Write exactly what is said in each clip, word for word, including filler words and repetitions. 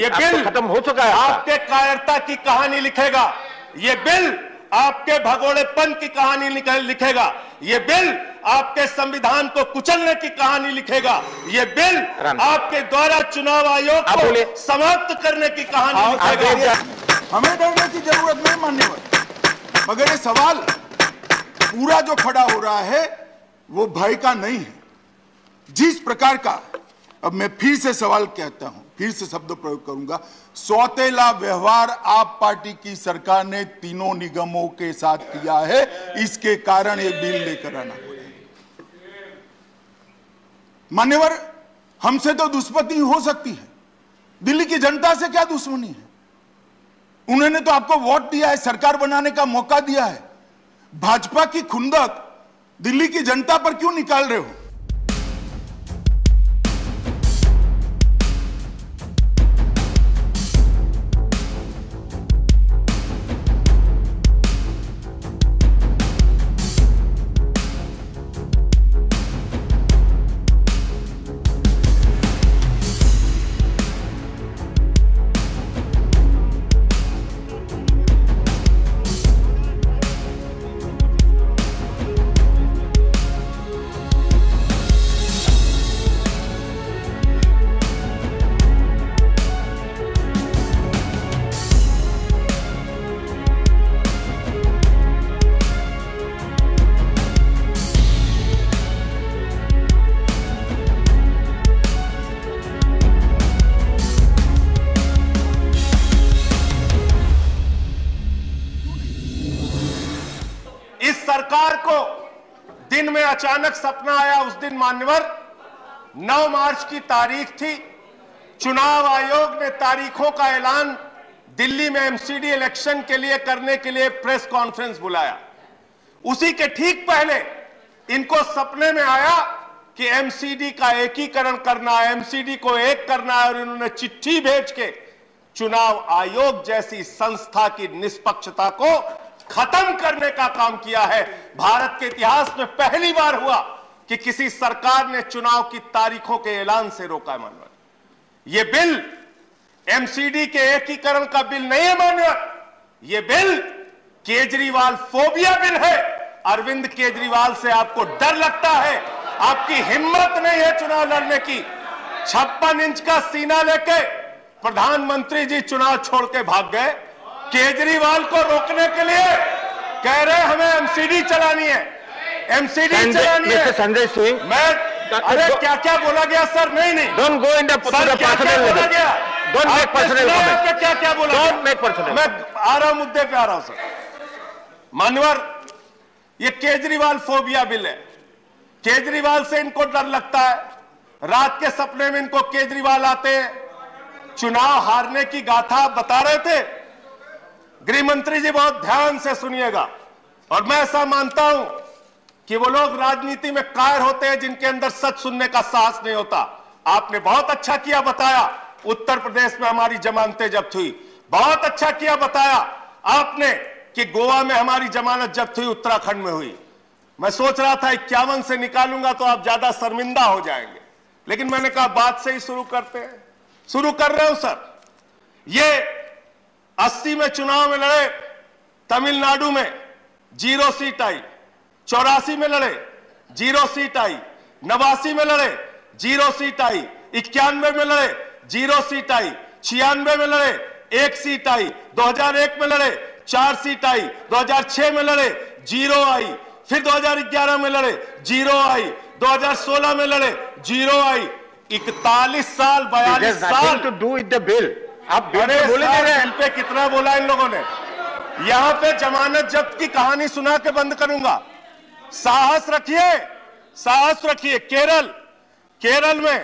ये बिल खत्म हो चुका है। आपके कायरता की कहानी लिखेगा, ये बिल आपके भगोड़ेपन की कहानी लिखेगा, ये बिल आपके संविधान को कुचलने की कहानी लिखेगा, ये बिल आपके द्वारा चुनाव आयोग को समाप्त करने की कहानी लिखेगा। हमें डरने की जरूरत नहीं माननीय, मगर ये सवाल पूरा जो खड़ा हो रहा है वो भय का नहीं है। जिस प्रकार का, अब मैं फिर से सवाल कहता हूं, फिर से शब्द प्रयोग करूंगा, सौतेला व्यवहार आप पार्टी की सरकार ने तीनों निगमों के साथ किया है, इसके कारण ये बिल लेकर आना पड़ा। मान्यवर, हमसे तो दुश्मनी हो सकती है, दिल्ली की जनता से क्या दुश्मनी है? उन्होंने तो आपको वोट दिया है, सरकार बनाने का मौका दिया है। भाजपा की खुंदक दिल्ली की जनता पर क्यों निकाल रहे हो? सरकार को दिन में अचानक सपना आया। उस दिन मान्यवर नौ मार्च की तारीख थी। चुनाव आयोग ने तारीखों का ऐलान दिल्ली में एमसीडी इलेक्शन के लिए करने के लिए प्रेस कॉन्फ्रेंस बुलाया। उसी के ठीक पहले इनको सपने में आया कि एमसीडी का एकीकरण करना है, एमसीडी को एक करना है, और इन्होंने चिट्ठी भेज के चुनाव आयोग जैसी संस्था की निष्पक्षता को खत्म करने का काम किया है। भारत के इतिहास में पहली बार हुआ कि किसी सरकार ने चुनाव की तारीखों के ऐलान से रोका है। माननीय, यह बिल एमसीडी के एकीकरण का बिल नहीं है माननीय, यह बिल केजरीवाल फोबिया बिल है। अरविंद केजरीवाल से आपको डर लगता है, आपकी हिम्मत नहीं है चुनाव लड़ने की। छप्पन इंच का सीना लेके प्रधानमंत्री जी चुनाव छोड़ के भाग गए। केजरीवाल को रोकने के लिए कह रहे हमें एमसीडी चलानी है, एमसीडी चलानी है। संजय सिंह, मैं अरे क्या क्या बोला गया सर? नहीं नहीं, don't go in the sir, क्या क्या बोला गया? Don't make personal comment. क्या क्या बोला? Don't make personal. मैं आ रहा हूं, मुद्दे पे आ रहा हूं सर। मान्यवर, ये केजरीवाल फोबिया बिल है। केजरीवाल से इनको डर लगता है। रात के सपने में इनको केजरीवाल आते हैं। चुनाव हारने की गाथा बता रहे थे। गृह मंत्री जी बहुत ध्यान से सुनिएगा, और मैं ऐसा मानता हूं कि वो लोग राजनीति में कायर होते हैं जिनके अंदर सच सुनने का साहस नहीं होता। आपने बहुत अच्छा किया बताया, उत्तर प्रदेश में हमारी जमानतें जब्त हुई। बहुत अच्छा किया बताया आपने कि गोवा में हमारी जमानत जब्त हुई, उत्तराखंड में हुई। मैं सोच रहा था इक्यावन से निकालूंगा तो आप ज्यादा शर्मिंदा हो जाएंगे, लेकिन मैंने कहा बात से ही शुरू करते हैं। शुरू कर रहे हो सर। ये अस्सी में चुनाव में लड़े, तमिलनाडु में जीरो सीट आई। चौरासी में लड़े, जीरो सीट आई। नवासी में लड़े, जीरो सीट आई। इक्यानवे में लड़े, जीरो सीट आई। छियानवे में लड़े, एक सीट आई। दो हज़ार एक में लड़े, चार सीट आई। दो हज़ार छह में लड़े, जीरो आई। फिर दो हज़ार ग्यारह में लड़े, जीरो आई। दो हज़ार सोलह में लड़े, जीरो आई। इकतालीस साल, बयालीस साल to do with the bill. आप बोले बिल पे कितना बोला इन लोगों ने? यहां पे जमानत जब्त की कहानी सुना के बंद करूंगा। साहस रखिए, साहस रखिए। केरल, केरल में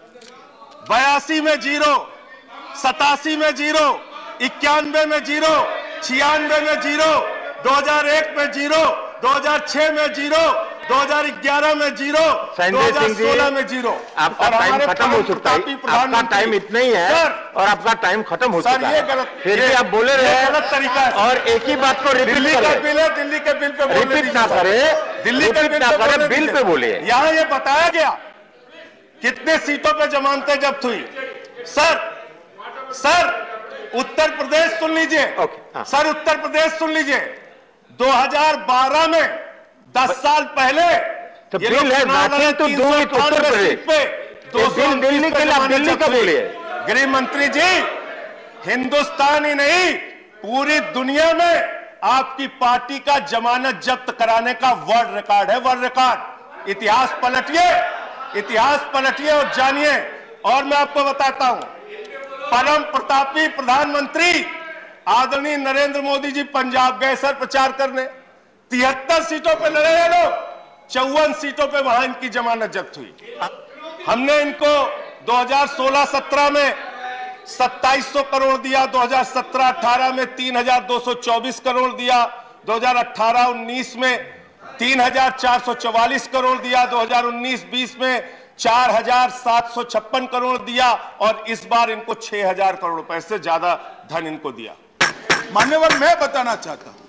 बयासी में जीरो, सतासी में जीरो, इक्यानवे में जीरो, छियानवे में जीरो, दो हज़ार एक में जीरो, दो हज़ार छह में जीरो, दो हज़ार ग्यारह में जीरो, दो हज़ार सोलह में जीरो। आपका टाइम खत्म हो चुका है। आपका टाइम इतना ही है और आपका टाइम खत्म हो चुका है। फिर भी आप बोले रहे हैं गलत तरीका है और एक ही बात को रिपीट दिल्ली का बिल है, दिल्ली के बिल पे रिपीट ना करे, दिल्ली के बिल ना करे, बिल पे बोले। यहां ये बताया गया कितने सीटों पे जमानतें जब्त हुई। सर सर उत्तर प्रदेश सुन लीजिए, सर उत्तर प्रदेश सुन लीजिए, दो हज़ार बारह में दस साल पहले तो बिल है बाकी तो दो उत्तर प्रदेश पे दो सौ दिल्ली के लिए दिल्ली का बोलिए। गृह मंत्री जी, हिंदुस्तान ही नहीं पूरी दुनिया में आपकी पार्टी का जमानत जब्त कराने का वर्ल्ड रिकॉर्ड है, वर्ल्ड रिकॉर्ड। इतिहास पलटिए, इतिहास पलटिए और जानिए। और मैं आपको बताता हूं, परम प्रतापी प्रधानमंत्री आदरणीय नरेंद्र मोदी जी पंजाब गए सर प्रचार करने, तिहत्तर सीटों पे लड़े हैं लोग, चौवन सीटों पे वहां इनकी जमानत जब्त हुई। हमने इनको दो हज़ार सोलह सत्रह में सत्ताईस सौ करोड़ दिया, दो हज़ार सत्रह अठारह में तीन हज़ार दो सौ चौबीस करोड़ दिया, दो हज़ार अठारह उन्नीस में तीन हज़ार चार सौ चौवालीस करोड़ दिया, दो हज़ार उन्नीस बीस में चार हज़ार सात सौ छप्पन करोड़ दिया और इस बार इनको छह हज़ार करोड़ रुपए से ज्यादा धन इनको दिया। मान्यवर, मैं बताना चाहता हूं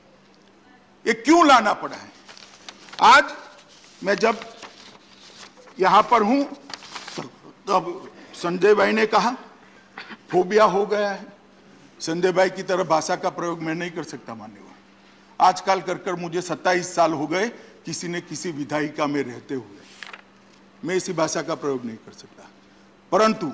ये क्यों लाना पड़ा है। आज मैं जब यहां पर हूं तब संजय भाई ने कहा फोबिया हो गया है। संजय भाई की तरह भाषा का प्रयोग मैं नहीं कर सकता मान्यवर। आजकल कर कर मुझे सत्ताईस साल हो गए किसी ने किसी विधायिका में रहते हुए, मैं इसी भाषा का प्रयोग नहीं कर सकता, परंतु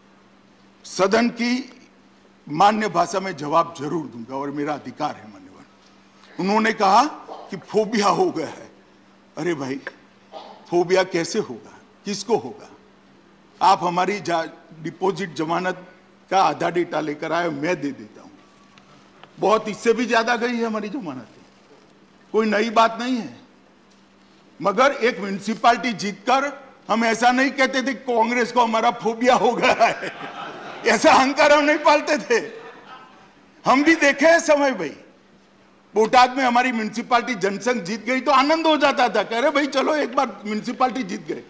सदन की मान्य भाषा में जवाब जरूर दूंगा और मेरा अधिकार है मान्यवर। उन्होंने कहा कि फोबिया हो गया है। अरे भाई, फोबिया कैसे होगा, किसको होगा? आप हमारी डिपॉजिट जमानत का आधा डेटा लेकर आए, मैं दे देता हूं। बहुत इससे भी ज्यादा गई है हमारी जमानत, कोई नई बात नहीं है। मगर एक म्युनिसिपैलिटी जीतकर हम ऐसा नहीं कहते थे कांग्रेस को हमारा फोबिया हो गया है, ऐसा अहंकार हम नहीं पालते थे। हम भी देखे हैं समय भाई, बोटाद में हमारी म्युनिसिपैलिटी जनसंघ जीत गई तो आनंद हो जाता था, कह रहे भाई चलो एक बार म्युनिसिपैलिटी जीत गए।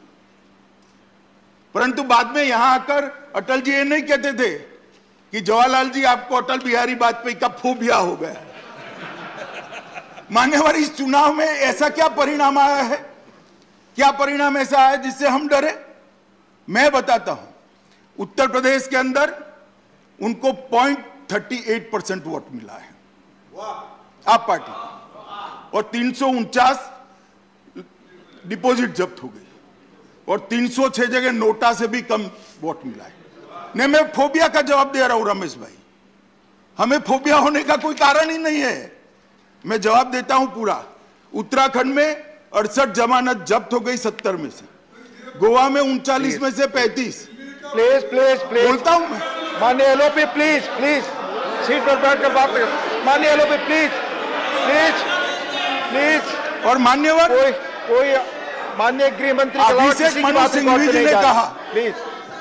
परंतु बाद में यहां आकर अटल जी ये नहीं कहते थे कि जवाहरलाल जी आपको अटल बिहारी वाजपेयी का फोबिया हो गया। मान्यवर, इस चुनाव में ऐसा क्या परिणाम आया है, क्या परिणाम ऐसा आया जिससे हम डरे? मैं बताता हूं। उत्तर प्रदेश के अंदर उनको point thirty eight percent vote मिला है आप पार्टी को, और तीन सौ उनचास डिपॉजिट जब्त हो गई और तीन सौ छह जगह नोटा से भी कम वोट मिला है। नहीं, मैं फोबिया का जवाब दे रहा हूं रमेश भाई, हमें फोबिया होने का कोई कारण ही नहीं है। मैं जवाब देता हूं पूरा। उत्तराखंड में अड़सठ जमानत जब्त हो गई सत्तर में से, गोवा में उनचालीस में से पैंतीस। प्लीज प्लीज प्लीज बोलता हूं मैं, माननीय एलओपी प्लीज प्लीज सीट पर बैठकर बात करें। माननीय एलओपी प्लीज प्लीज प्लीज और मान्यवर कोई कोई माननीय गृह मंत्री अभिषेक मनु सिंघवी जी ने कहा, प्लीज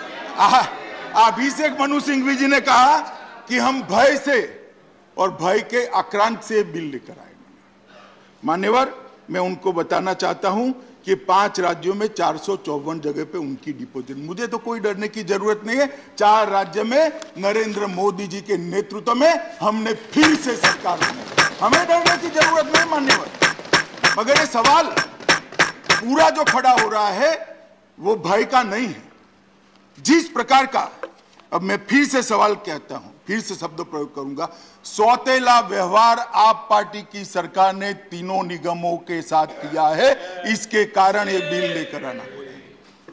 अभिषेक मनु सिंघवी जी ने कहा कि हम भय से और भय के आक्रांत से बिल लेकर आए। मान्यवर, मैं उनको बताना चाहता हूं कि पांच राज्यों में चार सौ चौवन जगह पे उनकी डिपॉजिट, मुझे तो कोई डरने की जरूरत नहीं है। चार राज्य में नरेंद्र मोदी जी के नेतृत्व में हमने फिर से सरकार बनाई, हमें डरने की जरूरत नहीं मान्यवर। मगर ये सवाल पूरा जो खड़ा हो रहा है वो भय का नहीं है। जिस प्रकार का, अब मैं फिर से सवाल कहता हूं, फिर से शब्द प्रयोग करूंगा, सौतेला व्यवहार आप पार्टी की सरकार ने तीनों निगमों के साथ किया है, इसके कारण ये बिल लेकर आना पड़ा।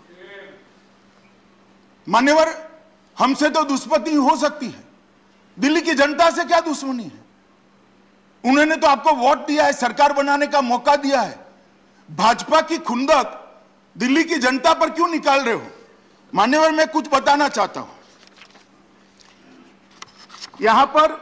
मान्यवर, हमसे तो दुश्मनी हो सकती है, दिल्ली की जनता से क्या दुश्मनी है? उन्होंने तो आपको वोट दिया है, सरकार बनाने का मौका दिया है। भाजपा की खुंदक दिल्ली की जनता पर क्यों निकाल रहे हो? मान्यवर, मैं कुछ बताना चाहता हूं। यहां पर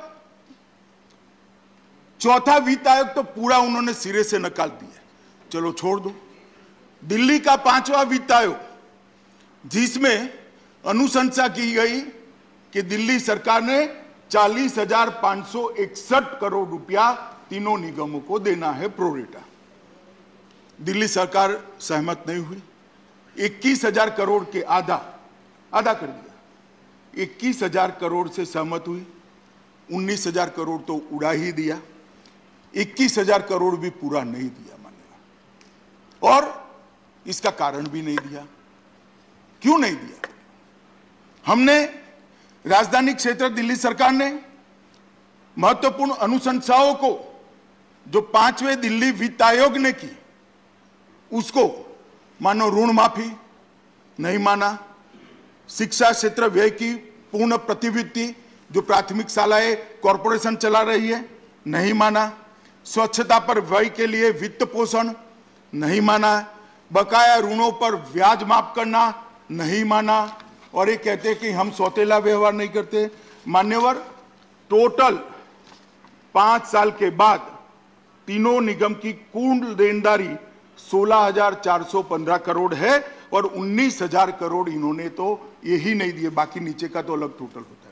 चौथा वित्त आयोग तो पूरा उन्होंने सिरे से निकाल दिया, चलो छोड़ दो। दिल्ली का पांचवा वित्त आयोग, जिसमें अनुशंसा की गई कि दिल्ली सरकार ने चालीस हजार पांच सौ इकसठ करोड़ रुपया तीनों निगमों को देना है प्रोरेटा, दिल्ली सरकार सहमत नहीं हुई। इक्कीस हजार करोड़ के आधा आधा कर दिया, इक्कीस हजार करोड़ से सहमत हुई, उन्नीस हजार करोड़ तो उड़ा ही दिया, इक्कीस हजार करोड़ भी पूरा नहीं दिया मानेगा, और इसका कारण भी नहीं दिया। क्यों नहीं दिया? हमने राजधानी क्षेत्र दिल्ली सरकार ने महत्वपूर्ण अनुशंसाओं को जो पांचवें दिल्ली वित्त आयोग ने की उसको मानो ऋण माफी नहीं माना, शिक्षा क्षेत्र व्यय की पूर्ण प्रतिवृत्ति जो प्राथमिक शालाएं कॉरपोरेशन चला रही है नहीं माना, स्वच्छता पर व्यय के लिए वित्त पोषण नहीं माना, बकाया ऋणों पर ब्याज माफ करना नहीं माना, और ये कहते हैं कि हम सौतेला व्यवहार नहीं करते। मान्यवर, टोटल पांच साल के बाद तीनों निगम की कुल देनदारी सोलह हजार चार सौ पंद्रह करोड़ है और उन्नीस हजार करोड़ इन्होंने तो यही नहीं दिए, बाकी नीचे का तो अलग टोटल होता है।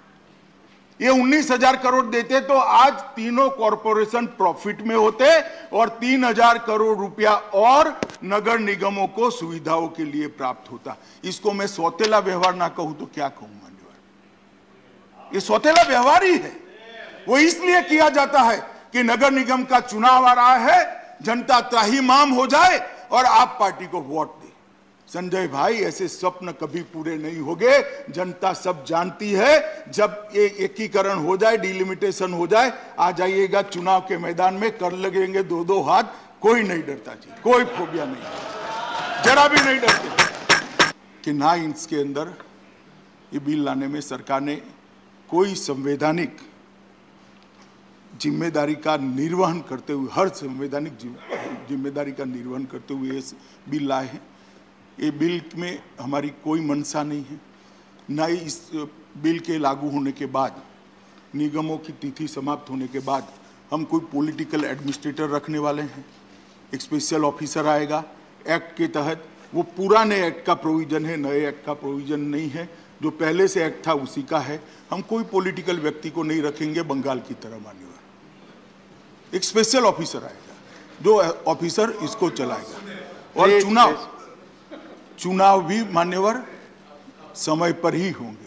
ये उन्नीस हजार करोड़ देते तो आज तीनों कॉरपोरेशन प्रॉफिट में होते और तीन हजार करोड़ रुपया और नगर निगमों को सुविधाओं के लिए प्राप्त होता। इसको मैं सौतेला व्यवहार ना कहूं तो क्या कहूं मान्यवर? ये सौतेला व्यवहार ही है। वो इसलिए किया जाता है कि नगर निगम का चुनाव आ रहा है, जनता त्राहिमाम हो जाए और आप पार्टी को वोट दे। संजय भाई, ऐसे स्वप्न कभी पूरे नहीं होंगे। जनता सब जानती है। जब ये एकीकरण हो जाए, डिलिमिटेशन हो जाए, आ जाइएगा चुनाव के मैदान में, कर लगेंगे दो दो हाथ, कोई नहीं डरता जी, कोई फोबिया नहीं, जरा भी नहीं डरते। कि ना इसके अंदर ये बिल लाने में सरकार ने कोई संवैधानिक जिम्मेदारी का निर्वहन करते हुए, हर संवैधानिक जिम्मेदारी का निर्वहन करते हुए इस बिल लाए हैं। ये बिल में हमारी कोई मंशा नहीं है, न ही इस बिल के लागू होने के बाद, निगमों की तिथि समाप्त होने के बाद हम कोई पॉलिटिकल एडमिनिस्ट्रेटर रखने वाले हैं। एक स्पेशल ऑफिसर आएगा एक्ट के तहत, वो पुराने एक्ट का प्रोविजन है, नए एक्ट का प्रोविजन नहीं है। जो पहले से एक्ट था उसी का है। हम कोई पॉलिटिकल व्यक्ति को नहीं रखेंगे बंगाल की तरह मान्यवर। एक स्पेशल ऑफिसर आएगा जो ऑफिसर इसको चलाएगा। और चुनाव चुनाव भी मान्यवर समय पर ही होंगे।